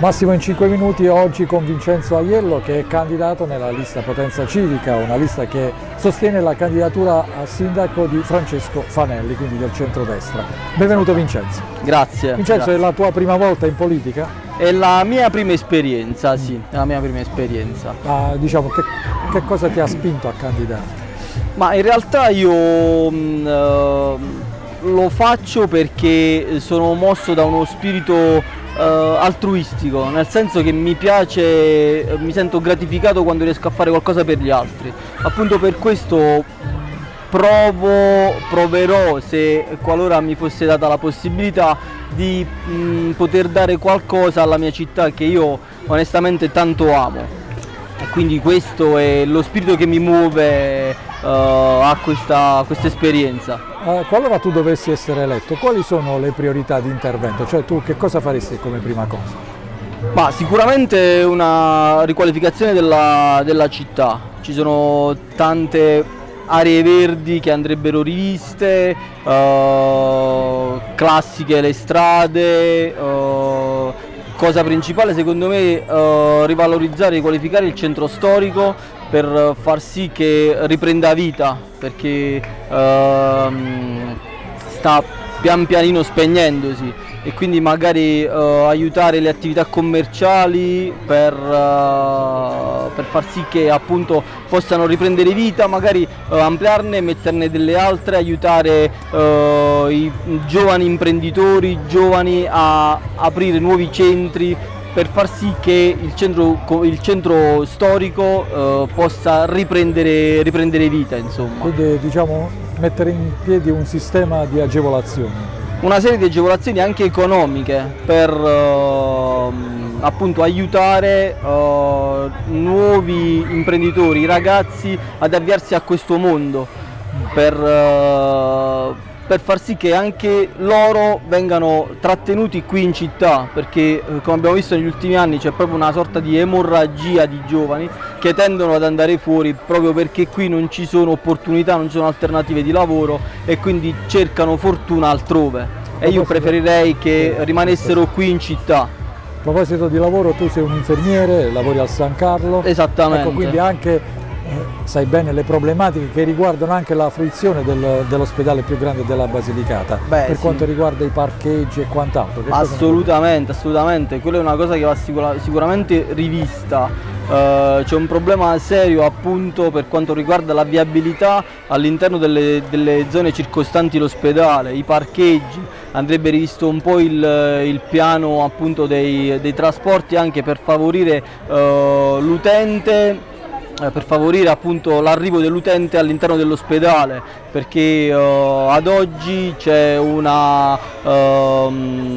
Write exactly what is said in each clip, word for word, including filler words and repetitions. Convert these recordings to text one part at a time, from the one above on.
Massimo in cinque minuti, oggi con Vincenzo Aiello, che è candidato nella lista Potenza Civica, una lista che sostiene la candidatura a sindaco di Francesco Fanelli, quindi del centrodestra. Benvenuto Vincenzo. Grazie. Vincenzo, grazie. È la tua prima volta in politica? È la mia prima esperienza, sì, è la mia prima esperienza. Ah, diciamo, che, che cosa ti ha spinto a candidare? Ma in realtà io mh, uh, lo faccio perché sono mosso da uno spirito Uh, altruistico, nel senso che mi piace, mi sento gratificato quando riesco a fare qualcosa per gli altri. Appunto per questo provo, proverò, se qualora mi fosse data la possibilità, di mh, poter dare qualcosa alla mia città che io onestamente tanto amo. E quindi questo è lo spirito che mi muove uh, a questa questa esperienza. Uh, qualora tu dovessi essere eletto, quali sono le priorità di intervento? Cioè tu che cosa faresti come prima cosa? Ma sicuramente una riqualificazione della, della città. Ci sono tante aree verdi che andrebbero riviste, uh, classiche le strade. Uh, cosa principale secondo me uh, rivalorizzare e riqualificare il centro storico per far sì che riprenda vita, perché uh, sta pian pianino spegnendosi, e quindi magari uh, aiutare le attività commerciali per, uh, per far sì che appunto possano riprendere vita, magari uh, ampliarne, metterne delle altre, aiutare uh, i giovani imprenditori, i giovani a aprire nuovi centri, per far sì che il centro, il centro storico uh, possa riprendere, riprendere vita, insomma. Quindi diciamo mettere in piedi un sistema di agevolazioni. Una serie di agevolazioni anche economiche per uh, appunto aiutare uh, nuovi imprenditori, ragazzi ad avviarsi a questo mondo, per, uh, per far sì che anche loro vengano trattenuti qui in città, perché eh, come abbiamo visto negli ultimi anni c'è proprio una sorta di emorragia di giovani che tendono ad andare fuori proprio perché qui non ci sono opportunità, non ci sono alternative di lavoro, e quindi cercano fortuna altrove, e io preferirei che rimanessero qui in città. A proposito di lavoro, tu sei un infermiere, lavori al San Carlo. Esattamente. Ecco, quindi anche sai bene le problematiche che riguardano anche la fruizione del, dell'ospedale più grande della Basilicata. Beh, per sì. quanto riguarda i parcheggi e quant'altro. Assolutamente, assolutamente, quella è una cosa che va sicura, sicuramente rivista. Uh, c'è un problema serio appunto per quanto riguarda la viabilità all'interno delle, delle zone circostanti l'ospedale, i parcheggi. Andrebbe rivisto un po' il, il piano appunto dei, dei trasporti, anche per favorire uh, l'utente, per favorire appunto l'arrivo dell'utente all'interno dell'ospedale, perché uh, ad oggi c'è una uh,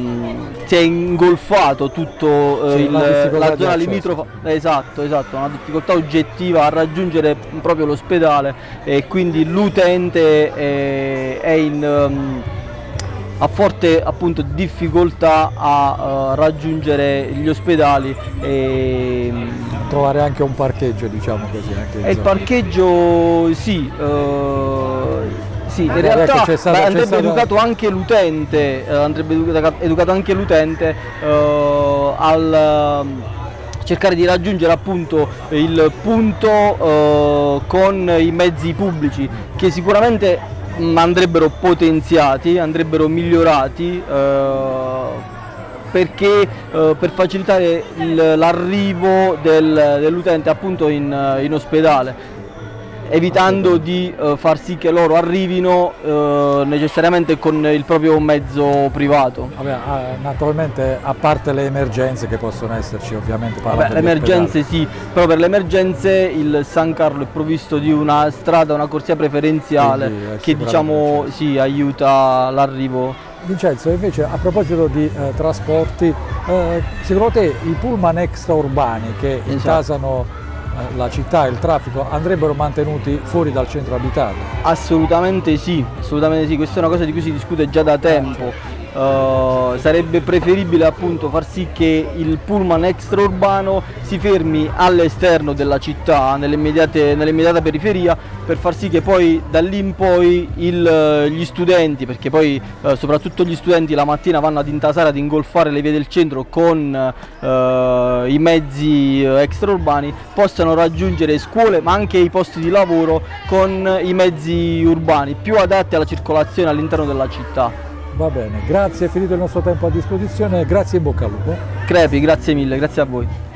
si è ingolfato tutto uh, sì, il, la zona limitrofa, esatto, esatto, una difficoltà oggettiva a raggiungere proprio l'ospedale, e quindi l'utente è, è in um, ha forte appunto difficoltà a uh, raggiungere gli ospedali e trovare anche un parcheggio, diciamo così. Anche e il parcheggio sì, uh, sì, in Magari realtà c'è stato, beh, andrebbe stato... educato anche l'utente, uh, andrebbe educato anche l'utente uh, al uh, cercare di raggiungere appunto il punto uh, con i mezzi pubblici, che sicuramente andrebbero potenziati, andrebbero migliorati, eh, perché eh, per facilitare l'arrivo del, dell'utente appunto in, in ospedale, evitando di eh, far sì che loro arrivino eh, necessariamente con il proprio mezzo privato. Vabbè, naturalmente, a parte le emergenze che possono esserci, ovviamente. Vabbè, le emergenze sì, però per le emergenze il San Carlo è provvisto di una strada, una corsia preferenziale. Quindi, che diciamo sì, aiuta l'arrivo. Vincenzo, invece a proposito di eh, trasporti, eh, secondo te i pullman extraurbani che esatto. intasano la città e il traffico andrebbero mantenuti fuori dal centro abitato? Assolutamente sì, assolutamente sì, questa è una cosa di cui si discute già da tempo. Uh, Uh, sarebbe preferibile appunto far sì che il pullman extraurbano si fermi all'esterno della città, nell'immediata periferia, per far sì che poi da lì in poi il, gli studenti, perché poi uh, soprattutto gli studenti la mattina vanno ad intasare, ad ingolfare le vie del centro con uh, i mezzi extraurbani, possano raggiungere scuole ma anche i posti di lavoro con i mezzi urbani più adatti alla circolazione all'interno della città. Va bene, grazie, è finito il nostro tempo a disposizione, grazie e in bocca al lupo. Crepi, grazie mille, grazie a voi.